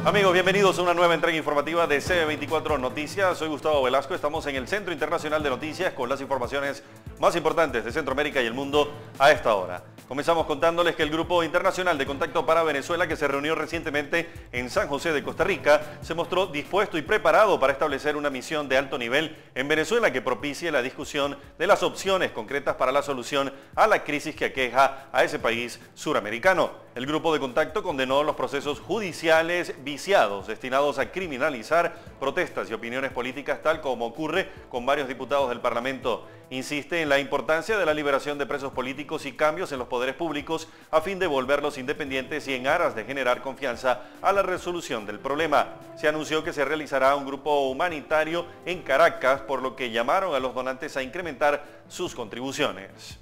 Amigos, bienvenidos a una nueva entrega informativa de CB24 Noticias. Soy Gustavo Velasco, estamos en el Centro Internacional de Noticias con las informaciones más importantes de Centroamérica y el mundo a esta hora. Comenzamos contándoles que el Grupo Internacional de Contacto para Venezuela, que se reunió recientemente en San José de Costa Rica, se mostró dispuesto y preparado para establecer una misión de alto nivel en Venezuela que propicie la discusión de las opciones concretas para la solución a la crisis que aqueja a ese país suramericano. El Grupo de Contacto condenó los procesos judiciales viciados destinados a criminalizar protestas y opiniones políticas, tal como ocurre con varios diputados del Parlamento. Insiste en la importancia de la liberación de presos políticos y cambios en los poderes públicos a fin de volverlos independientes y en aras de generar confianza a la resolución del problema. Se anunció que se realizará un grupo humanitario en Caracas, por lo que llamaron a los donantes a incrementar sus contribuciones.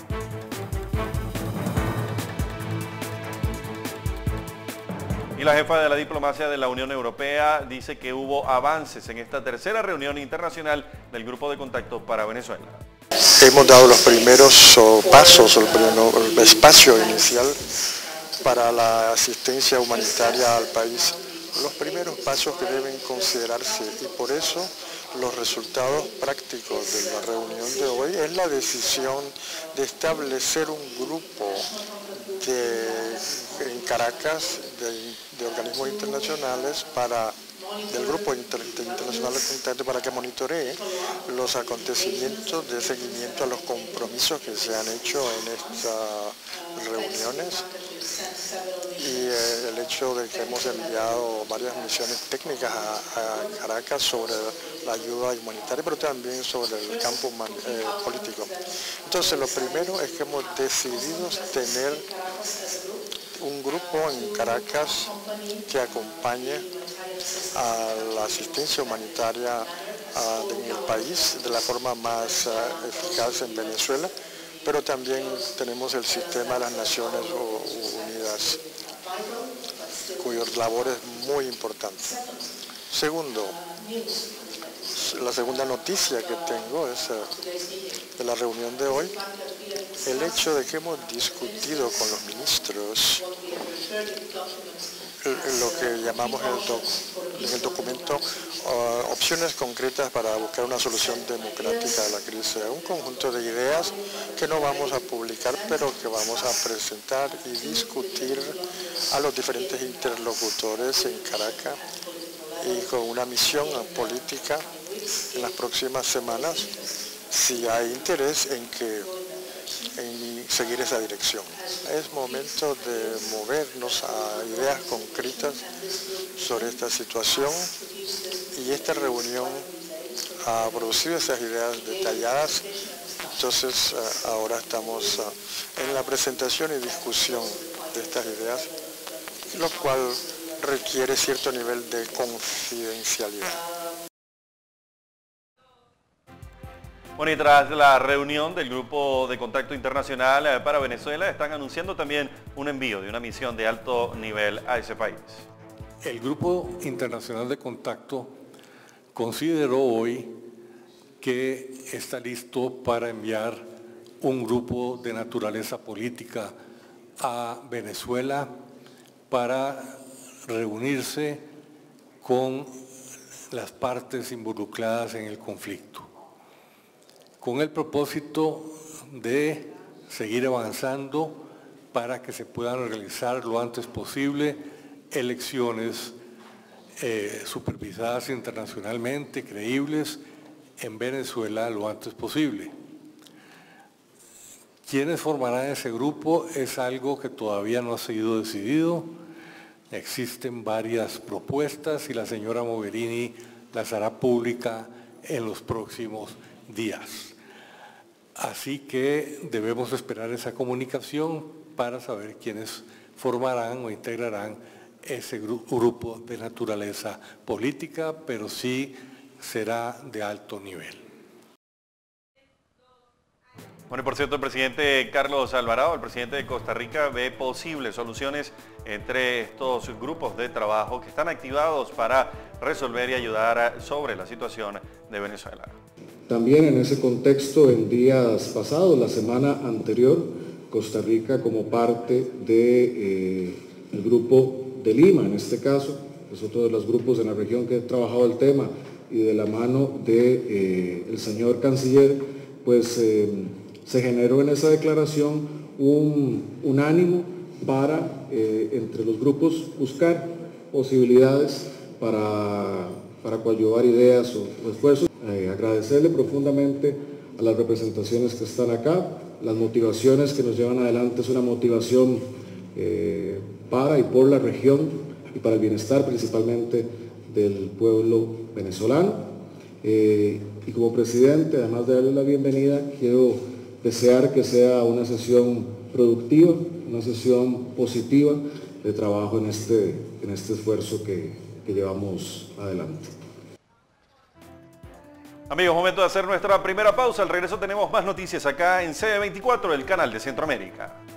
Y la jefa de la diplomacia de la Unión Europea dice que hubo avances en esta tercera reunión internacional del Grupo de Contacto para Venezuela. Hemos dado los primeros pasos, el espacio inicial para la asistencia humanitaria al país. Los primeros pasos que deben considerarse, y por eso los resultados prácticos de la reunión de hoy es la decisión de establecer un grupo en Caracas de organismos internacionales del Grupo Internacional de Contacto para que monitoree los acontecimientos de seguimiento a los compromisos que se han hecho en estas reuniones y el hecho de que hemos enviado varias misiones técnicas a Caracas sobre la ayuda humanitaria, pero también sobre el campo político. Entonces, lo primero es que hemos decidido tener un grupo en Caracas que acompañe a la asistencia humanitaria en el país de la forma más eficaz en Venezuela, pero también tenemos el sistema de las Naciones Unidas, cuya labor es muy importante. Segundo, la segunda noticia que tengo es de la reunión de hoy, el hecho de que hemos discutido con los ministros lo que llamamos en el documento opciones concretas para buscar una solución democrática a la crisis. Un conjunto de ideas que no vamos a publicar, pero que vamos a presentar y discutir a los diferentes interlocutores en Caracas y con una misión política en las próximas semanas, si hay interés en seguir esa dirección. Es momento de movernos a ideas concretas sobre esta situación y esta reunión ha producido esas ideas detalladas. Entonces ahora estamos en la presentación y discusión de estas ideas, lo cual requiere cierto nivel de confidencialidad. Bueno, y tras la reunión del Grupo de Contacto Internacional para Venezuela, están anunciando también un envío de una misión de alto nivel a ese país. El Grupo Internacional de Contacto consideró hoy que está listo para enviar un grupo de naturaleza política a Venezuela para reunirse con las partes involucradas en el conflicto, con el propósito de seguir avanzando para que se puedan realizar lo antes posible elecciones supervisadas internacionalmente, creíbles, en Venezuela lo antes posible. ¿Quiénes formarán ese grupo? Es algo que todavía no ha sido decidido. Existen varias propuestas y la señora Mogherini las hará pública en los próximos días. Así que debemos esperar esa comunicación para saber quiénes formarán o integrarán ese grupo de naturaleza política, pero sí será de alto nivel. Bueno, y por cierto, el presidente Carlos Alvarado, el presidente de Costa Rica, ve posibles soluciones entre estos grupos de trabajo que están activados para resolver y ayudar sobre la situación de Venezuela. También en ese contexto, en días pasados, la semana anterior, Costa Rica como parte del grupo de Lima, en este caso, es otro de los grupos en la región que ha trabajado el tema, y de la mano del señor canciller, pues se generó en esa declaración un ánimo para entre los grupos buscar posibilidades para coadyuvar ideas o esfuerzos. Agradecerle profundamente a las representaciones que están acá. Las motivaciones que nos llevan adelante es una motivación para y por la región y para el bienestar principalmente del pueblo venezolano. Y como presidente, además de darle la bienvenida, quiero desear que sea una sesión productiva, una sesión positiva de trabajo en este esfuerzo que llevamos adelante. Amigos, momento de hacer nuestra primera pausa. Al regreso tenemos más noticias acá en CB24, el canal de Centroamérica.